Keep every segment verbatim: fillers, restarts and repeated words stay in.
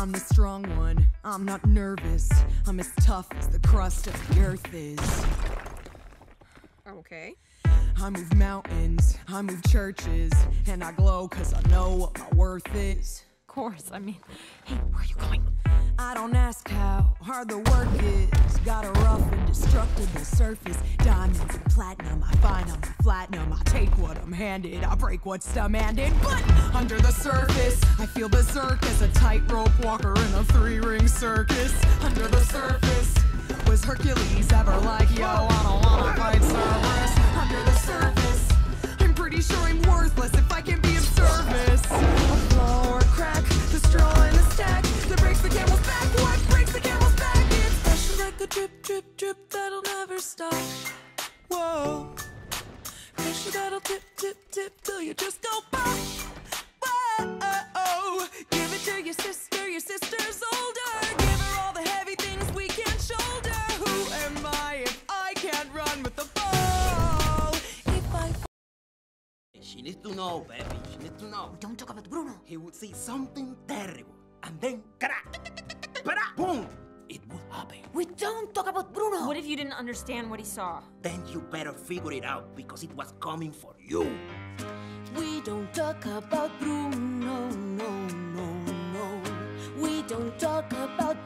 I'm the strong one, I'm not nervous. I'm as tough as the crust of the earth is. Okay. I move mountains, I move churches, and I glow cause I know what my worth is. Of course, I mean, hey, where are you going? I don't ask how hard the work is. Got a rough and destructible surface. Diamonds and platinum, I find I'm platinum. I take what I'm handed, I break what's demanded. But under the surface, I feel berserk as a tightrope walker in a three-ring circus. Under the surface, was Hercules ever like, yo, I don't wanna fight Cerberus? Under the surface, I'm pretty sure I'm worthless if I can be of service. A flaw or a crack, the straw in the stack that breaks the camel's back. What breaks the camel's back? It's pressure like a drip, drip, drip that'll never stop. Whoa, pressure that'll tip, tip, tip till you just go pop. Whoa, give it to your sister, your sister's older. Give her all the heavy things we can't shoulder. Who am I if I can't run with the ball? If I She needs to know, baby. She needs to know. Don't talk about Bruno. He would see something terrible, and then, crack, boom, it would happen. We don't talk about Bruno. What if you didn't understand what he saw? Then you better figure it out because it was coming for you. We don't talk about Bruno, no, no, no. We don't talk about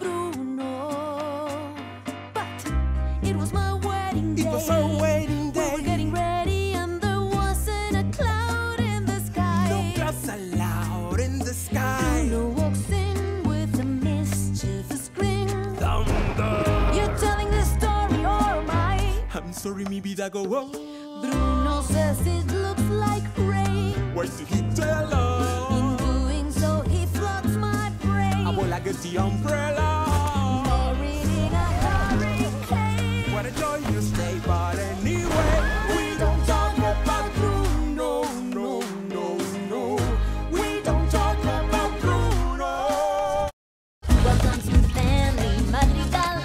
Bruno. But it was my wedding day. It was our wedding day. We were getting ready and there wasn't a cloud in the sky. No clouds allowed in the sky. Bruno walks in with a mischievous grin. Thunder. You're telling this story or am I? I'm sorry, mi vida go on. Bruno says it looks like rain. Why did he tell us? In doing so, he floods my brain. I will like the umbrella. Buried in a hurricane. What a joy you stay, but anyway, we don't talk about Bruno, no, no, no. We don't talk about Bruno. Welcome to the family Madrigal,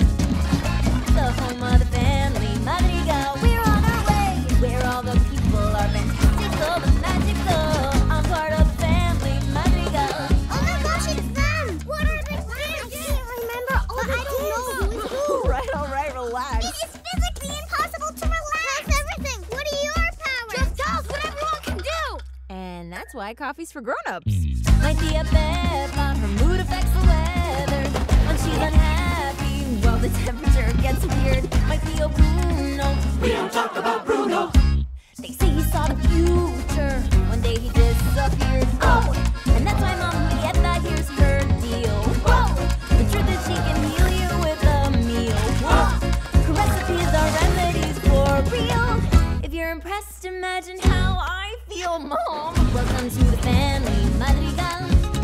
the home of the family Madrigal. We're on our way, where all the people are fantastical and magical. I'm part of the family Madrigal. Oh my gosh, it's them! What are they doing? I can't remember all the I don't know who is who. Right, all right, relax. It is physically impossible to relax. That's everything. What are your powers? Just tell us what everyone can do. And that's why coffee's for grown-ups. My Tia Peppa, her mood affects the weather. When she's unhappy, well, the temperature gets weird. My Theo Bruno, We don't talk about Bruno. they say he saw the future. One day he disappeared. Oh, and that's why Mom Julieta, here's her deal. Whoa, the truth is she can heal you with a meal. Whoa, her recipes are remedies for real. If you're impressed, imagine how I feel, Mom. Welcome to the family Madrigal,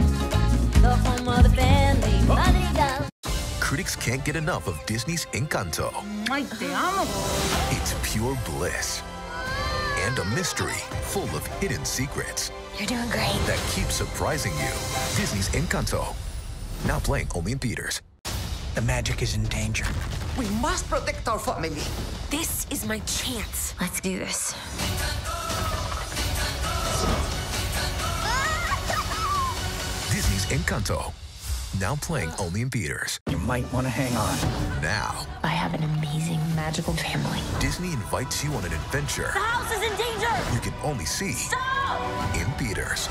the home of the family Madrigal. Critics can't get enough of Disney's Encanto. Ay, te amo. It's pure bliss and a mystery full of hidden secrets You're doing great. that keep surprising you. Disney's Encanto, now playing only in theaters. The magic is in danger. We must protect our family. This is my chance. Let's do this. Disney's Encanto, now playing only in theaters. You might want to hang on. Now, I have an amazing magical family. Disney invites you on an adventure The house is in danger! you can only see Stop! in theaters.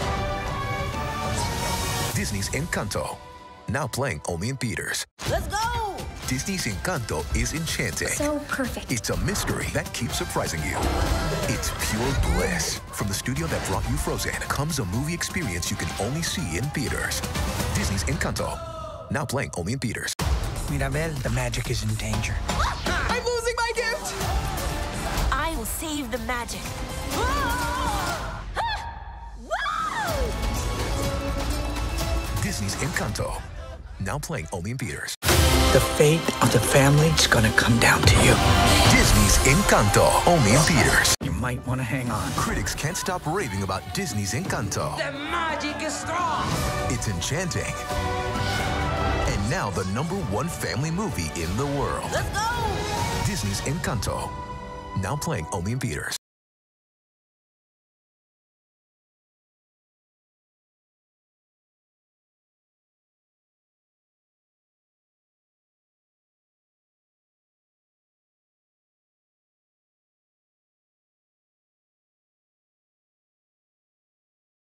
Disney's Encanto, now playing only in theaters. Let's go! Disney's Encanto is enchanting. So perfect. It's a mystery that keeps surprising you. It's pure bliss. From the studio that brought you Frozen comes a movie experience you can only see in theaters. Disney's Encanto, now playing only in theaters. Mirabel, the magic is in danger. I'm losing my gift! I will save the magic. Disney's Encanto, now playing only in theaters. The fate of the family is gonna come down to you. Disney's Encanto, only in theaters. You might want to hang on. Critics can't stop raving about Disney's Encanto. The magic is strong. It's enchanting. And now the number one family movie in the world. Let's go! Disney's Encanto, now playing only in theaters.